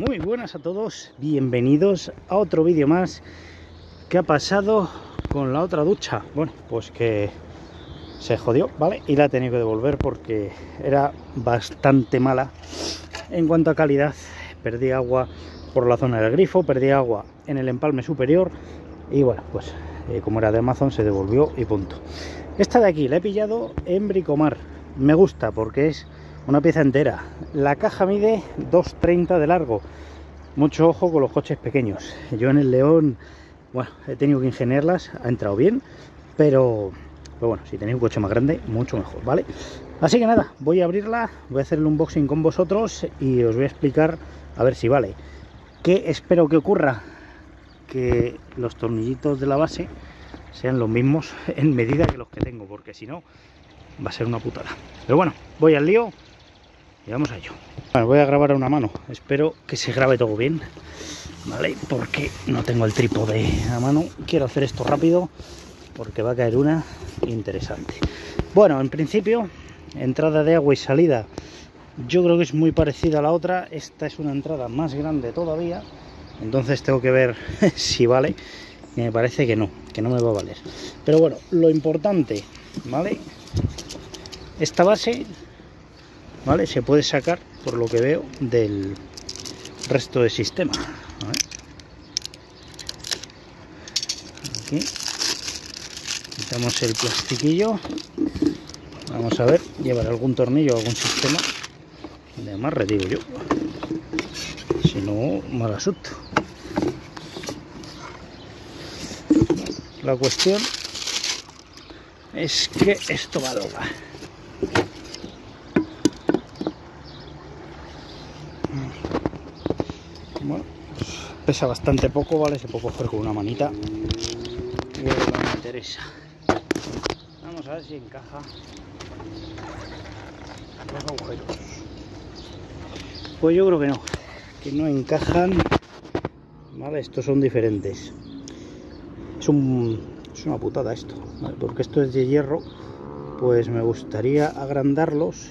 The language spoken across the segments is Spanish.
Muy buenas a todos, bienvenidos a otro vídeo más. ¿Qué ha pasado con la otra ducha? Bueno, pues que se jodió, ¿vale? Y la he tenido que devolver porque era bastante mala en cuanto a calidad. Perdí agua por la zona del grifo, perdí agua en el empalme superior y bueno, pues como era de Amazon se devolvió y punto. Esta de aquí la he pillado en Bricomar. Me gusta porque es una pieza entera. La caja mide 2,30 de largo. Mucho ojo con los coches pequeños. Yo en el León, bueno, he tenido que ingeniarlas, ha entrado bien, pero bueno, si tenéis un coche más grande, mucho mejor, ¿vale? Así que nada, voy a abrirla, voy a hacer el unboxing con vosotros y os voy a explicar a ver si vale. ¿Qué espero que ocurra? Que los tornillitos de la base sean los mismos en medida que los que tengo, porque si no va a ser una putada. Pero bueno, voy al lío y vamos a ello. Bueno, voy a grabar a una mano, espero que se grabe todo bien, ¿vale? Porque no tengo el trípode a mano, quiero hacer esto rápido porque va a caer una interesante. Bueno, en principio, entrada de agua y salida, yo creo que es muy parecida a la otra. Esta es una entrada más grande todavía, entonces tengo que ver si vale. Y me parece que no me va a valer. Pero bueno, lo importante, ¿vale? Esta base, ¿vale? Se puede sacar, por lo que veo, del resto del sistema, ¿vale? Aquí quitamos el plastiquillo. Vamos a ver, llevar algún tornillo o algún sistema de amarre, digo yo. Si no, mal asunto. La cuestión es que esto va a doblar. Bueno, pues pesa bastante poco, ¿vale? Se puede coger con una manita. Y no me interesa. Vamos a ver si encaja los agujeros. Pues yo creo que no encajan, ¿vale? Estos son diferentes. Es una putada esto, ¿vale? Porque esto es de hierro, pues me gustaría agrandarlos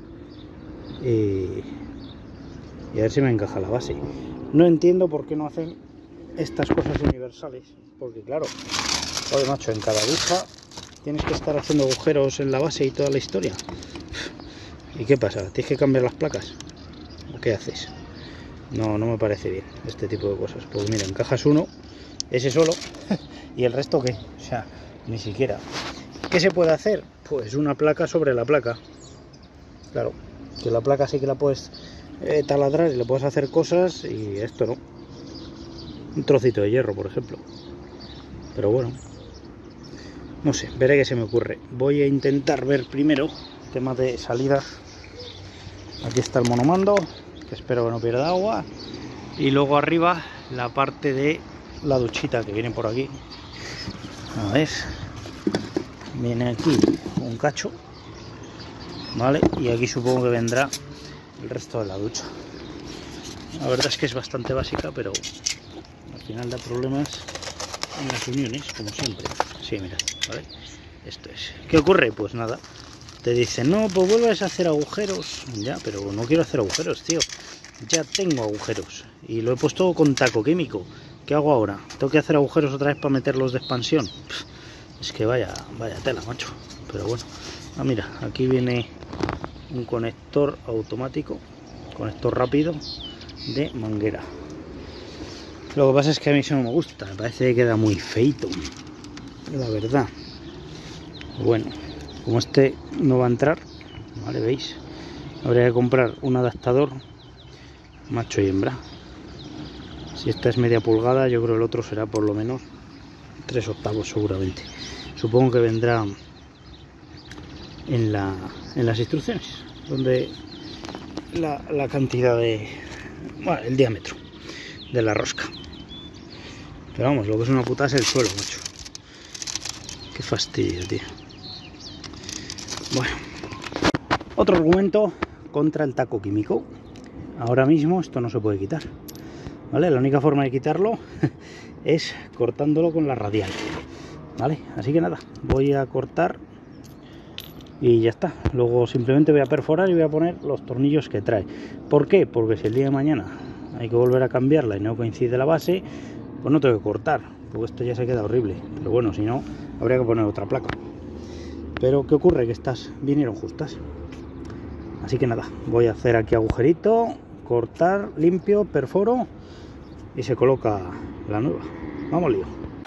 y a ver si me encaja la base. No entiendo por qué no hacen estas cosas universales, porque claro, joder macho, en cada ducha tienes que estar haciendo agujeros en la base y toda la historia. ¿Y qué pasa? ¿Tienes que cambiar las placas? ¿O qué haces? No me parece bien este tipo de cosas. Pues mira, encajas uno, ese solo, y el resto ¿qué? O sea, ni siquiera. ¿Qué se puede hacer? Pues una placa sobre la placa. Claro, que la placa sí que la puedes taladrar y le puedes hacer cosas, y esto no. Un trocito de hierro, por ejemplo. Pero bueno, no sé, veré qué se me ocurre. Voy a intentar ver primero tema de salidas. Aquí está el monomando, que espero que no pierda agua. Y luego arriba la parte de la duchita que viene por aquí. A ver, viene aquí un cacho, ¿vale? Y aquí supongo que vendrá el resto de la ducha. La verdad es que es bastante básica, pero al final da problemas en las uniones, como siempre. Sí, mirad, ¿vale? Esto es. ¿Qué ocurre? Pues nada, te dicen, no, pues vuelves a hacer agujeros. Ya, pero no quiero hacer agujeros, tío. Ya tengo agujeros y lo he puesto con taco químico. ¿Qué hago ahora? ¿Tengo que hacer agujeros otra vez para meterlos de expansión? Es que vaya tela, macho. Pero bueno, mira, aquí viene un conector automático, conector rápido de manguera. Lo que pasa es que a mí eso no me gusta, me parece que queda muy feito, la verdad. Bueno, como este no va a entrar, ¿vale? ¿Veis? Habría que comprar un adaptador macho y hembra. Si esta es media pulgada, yo creo que el otro será por lo menos 3/8 seguramente. Supongo que vendrá en las instrucciones, donde la cantidad de... bueno, el diámetro de la rosca. Pero vamos, lo que es una putada es el suelo, macho. Qué fastidio, tío. Bueno, otro argumento contra el taco químico. Ahora mismo esto no se puede quitar, ¿vale? La única forma de quitarlo es cortándolo con la radial, ¿vale? Así que nada, voy a cortar y ya está. Luego simplemente voy a perforar y voy a poner los tornillos que trae. ¿Por qué? Porque si el día de mañana hay que volver a cambiarla y no coincide la base, pues no tengo que cortar, porque esto ya se queda horrible. Pero bueno, si no, habría que poner otra placa. Pero ¿qué ocurre? Que estas vinieron justas. Así que nada, voy a hacer aquí agujerito, cortar, limpio, perforo y se coloca la nueva. Vamos lío.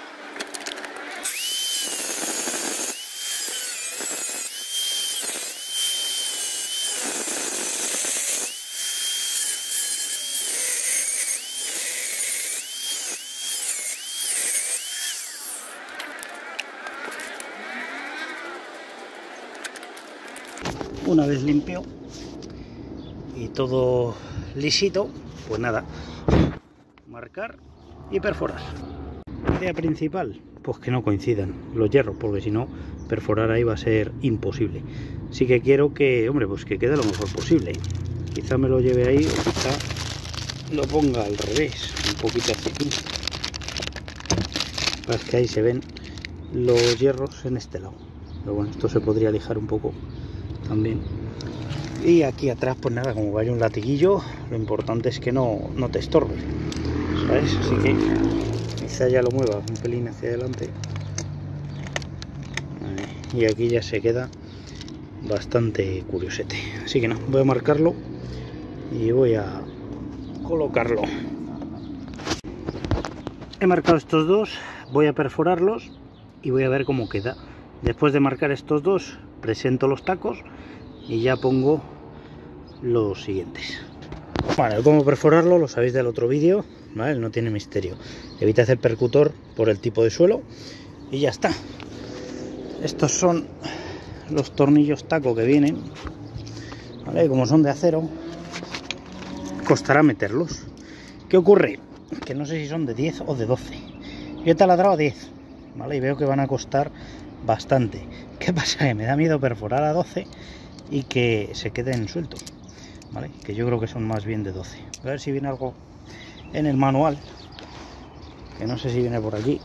Una vez limpio y todo lisito, pues nada, marcar y perforar. Idea principal, pues que no coincidan los hierros, porque si no, perforar ahí va a ser imposible. Sí que quiero que, hombre, pues que quede lo mejor posible. Quizá me lo lleve ahí o quizá lo ponga al revés, un poquito hacia aquí. Es que ahí se ven los hierros en este lado. Pero bueno, esto se podría lijar un poco también. Y aquí atrás, pues nada, como vaya un latiguillo, lo importante es que no te estorbe, ¿sabes? Así que quizá ya lo mueva un pelín hacia adelante. Y aquí ya se queda bastante curiosete. Así que no, voy a marcarlo y voy a colocarlo. He marcado estos dos, voy a perforarlos y voy a ver cómo queda. Después de marcar estos dos, presento los tacos y ya pongo los siguientes. Vale, cómo perforarlo lo sabéis del otro vídeo, ¿vale? No tiene misterio. Evita hacer percutor por el tipo de suelo y ya está. Estos son los tornillos taco que vienen, ¿vale? Como son de acero, costará meterlos. ¿Qué ocurre? Que no sé si son de 10 o de 12. Yo he taladrado 10, ¿vale? Y veo que van a costar bastante. ¿Qué pasa? Que me da miedo perforar a 12 y que se queden sueltos, ¿vale? Que yo creo que son más bien de 12. A ver si viene algo en el manual, que no sé si viene por aquí,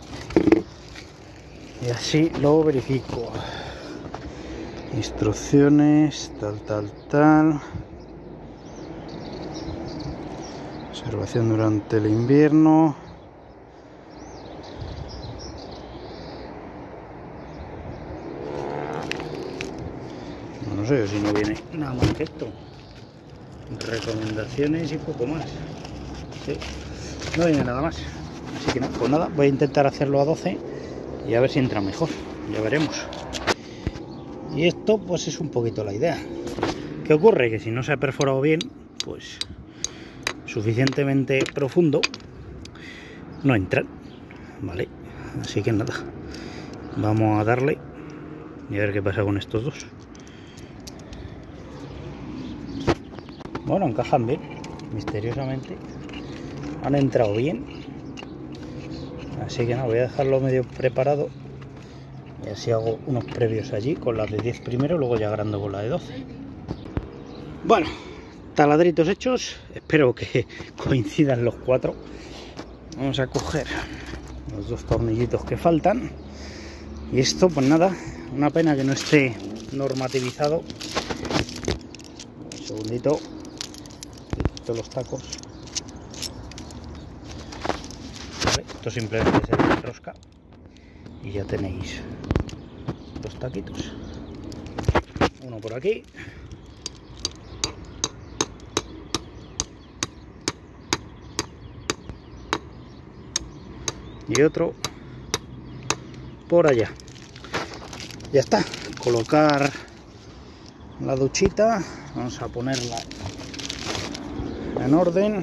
y así lo verifico. Instrucciones, tal. Observación durante el invierno. No sé si no viene nada más que esto. Recomendaciones y poco más. Sí, no viene nada más. Así que nada, pues nada, voy a intentar hacerlo a 12 y a ver si entra mejor. Ya veremos. Y esto pues es un poquito la idea. ¿Qué ocurre? Que si no se ha perforado bien, pues suficientemente profundo, no entran, ¿vale? Así que nada, vamos a darle y a ver qué pasa con estos dos. Bueno, encajan bien, misteriosamente han entrado bien, así que no, voy a dejarlo medio preparado y así hago unos previos allí con las de 10 primero, luego ya agrando con la de 12. Bueno, taladritos hechos, espero que coincidan los cuatro. Vamos a coger los dos tornillitos que faltan y esto pues nada, una pena que no esté normativizado. Un segundito, quito los tacos. Vale, esto simplemente se desenrosca y ya tenéis los taquitos, uno por aquí y otro por allá. Ya está, colocar la duchita, vamos a ponerla en orden,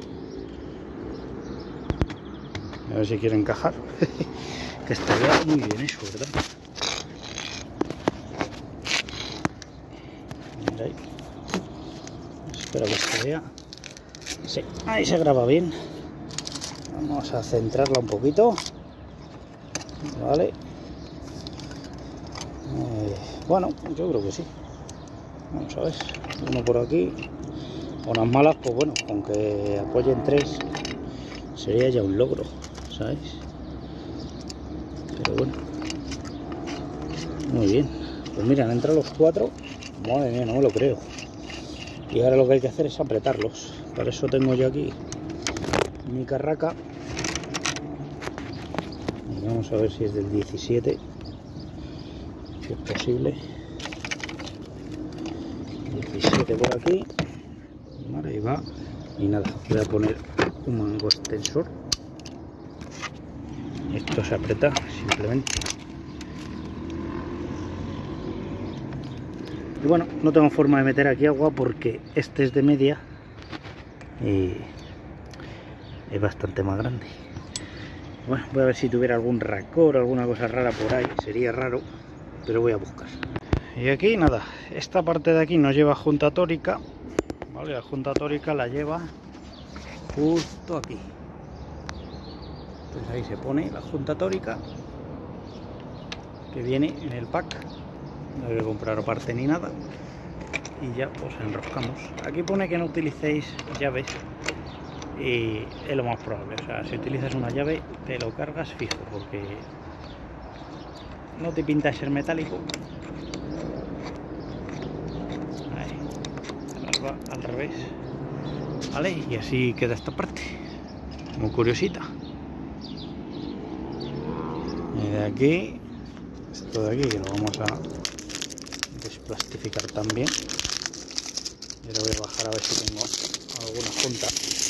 a ver si quiere encajar. Que estaría muy bien eso, ¿verdad? Mira ahí. Espero que se vea. Sí, ahí se graba bien. Vamos a centrarla un poquito, vale. Bueno, yo creo que sí. Vamos a ver, uno por aquí. Unas malas, pues bueno, aunque apoyen 3 sería ya un logro, ¿sabes? Pero bueno, muy bien. Pues mira, han entrado los 4. Madre mía, no me lo creo. Y ahora lo que hay que hacer es apretarlos. Para eso tengo yo aquí mi carraca. Y vamos a ver si es del 17, si es posible. 17 por aquí. Vale, ahí va. Y nada, voy a poner un mango extensor. Esto se aprieta simplemente. Y bueno, no tengo forma de meter aquí agua porque este es de media y es bastante más grande. Bueno, voy a ver si tuviera algún racor o alguna cosa rara por ahí. Sería raro, pero voy a buscar. Y aquí nada, esta parte de aquí no lleva junta tórica, ¿vale? La junta tórica la lleva justo aquí. Entonces ahí se pone la junta tórica que viene en el pack. No hay que comprar aparte ni nada. Y ya pues enroscamos. Aquí pone que no utilicéis llaves y es lo más probable. O sea, si utilizas una llave te lo cargas fijo porque no te pinta ser metálico. Ahí. Va al revés. Vale, y así queda esta parte. Muy curiosita. Y de aquí, esto de aquí que lo vamos a desplastificar también. Y ahora voy a bajar a ver si tengo alguna junta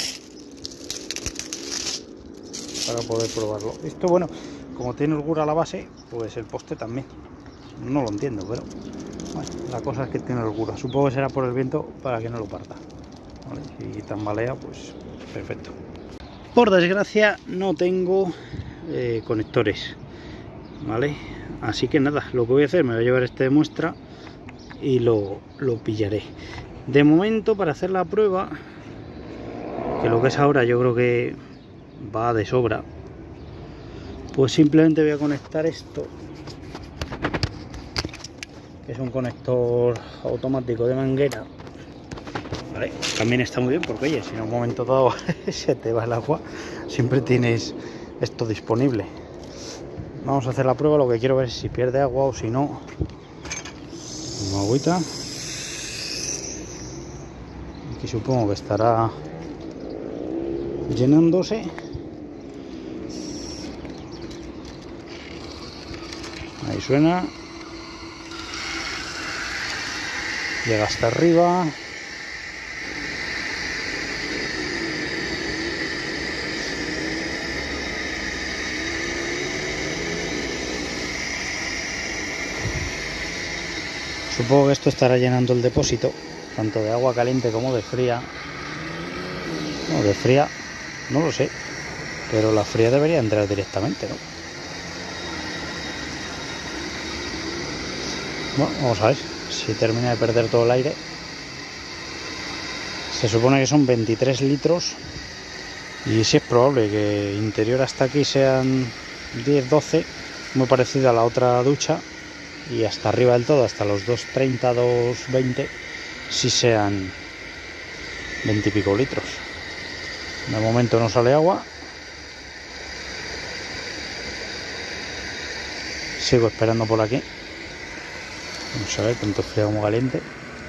para poder probarlo. Esto, bueno, como tiene holgura la base, pues el poste también. No lo entiendo, pero bueno, la cosa es que tiene holgura. Supongo que será por el viento para que no lo parta. ¿Vale? Si tambalea, pues perfecto. Por desgracia no tengo conectores, ¿vale? Así que nada, lo que voy a hacer, me voy a llevar este de muestra y lo pillaré. De momento, para hacer la prueba, que lo que es ahora yo creo que va de sobra, pues simplemente voy a conectar esto, que es un conector automático de manguera. Vale, también está muy bien porque oye, si en un momento dado se te va el agua, siempre tienes esto disponible. Vamos a hacer la prueba, lo que quiero ver es si pierde agua o si no. Una agüita. Aquí supongo que estará llenándose. Ahí suena. Llega hasta arriba. Supongo que esto estará llenando el depósito, tanto de agua caliente como de fría. No, de fría, no lo sé, pero la fría debería entrar directamente, ¿no? Bueno, vamos a ver si termina de perder todo el aire. Se supone que son 23 litros y sí es probable que interior hasta aquí sean 10-12, muy parecido a la otra ducha. Y hasta arriba del todo, hasta los 2.30, 2.20, si sean 20 y pico litros. De momento no sale agua. Sigo esperando por aquí. Vamos a ver, tanto frío como caliente.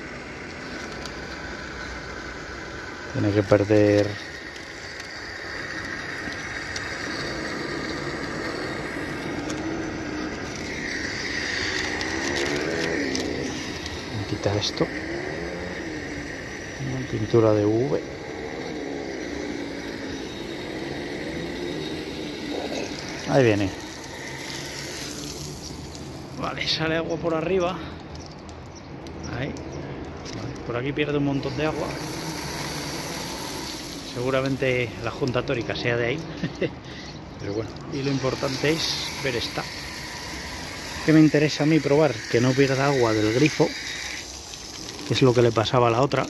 Tiene que perder... quitar esto. Una pintura de UV. Ahí viene. Vale, sale agua por arriba. Ahí. Vale, por aquí pierde un montón de agua. Seguramente la junta tórica sea de ahí. Pero bueno, y lo importante es ver esta. Que me interesa a mí probar que no pierda agua del grifo, que es lo que le pasaba a la otra.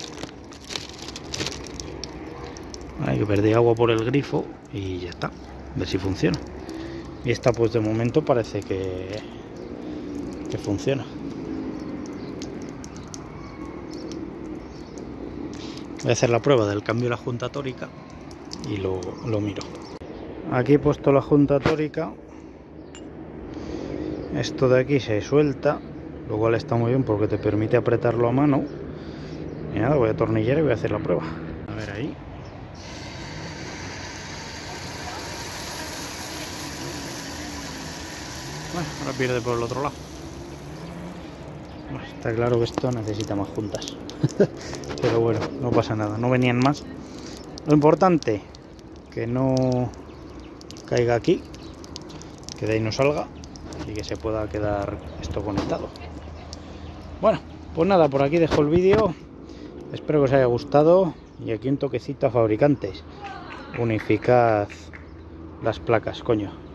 Vale, que perdí agua por el grifo y ya está. A ver si funciona. Y esta pues de momento parece que funciona. Voy a hacer la prueba del cambio de la junta tórica y lo miro. Aquí he puesto la junta tórica. Esto de aquí se suelta, lo cual está muy bien porque te permite apretarlo a mano. Y nada, voy a atornillar y voy a hacer la prueba. A ver ahí. Bueno, ahora pierde por el otro lado. Bueno, está claro que esto necesita más juntas. Pero bueno, no pasa nada, no venían más. Lo importante, que no caiga aquí, que de ahí no salga y que se pueda quedar esto conectado. Bueno, pues nada, por aquí dejo el vídeo. Espero que os haya gustado. Y aquí un toquecito a fabricantes. Unificad las placas, coño.